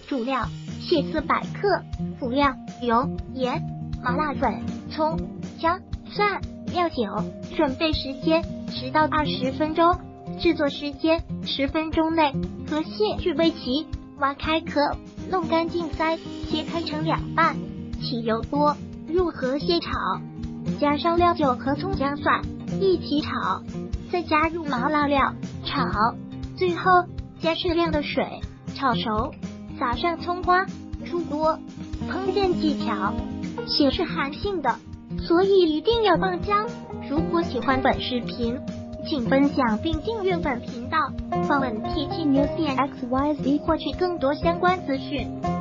主料：蟹丝百克。辅料：油、盐、麻辣粉、葱、姜、蒜、料酒。准备时间10到20分钟，制作时间10分钟内。河蟹去背鳍，挖开壳，弄干净鳃，切开成2半。起油多，入河蟹炒，加上料酒和葱姜蒜一起炒，再加入麻辣料炒，最后加适量的水炒熟，撒上葱花，出锅。烹饪技巧：蟹是寒性的，所以一定要放姜。如果喜欢本视频，请分享并订阅本频道，访问 TT News XYZ 获取更多相关资讯。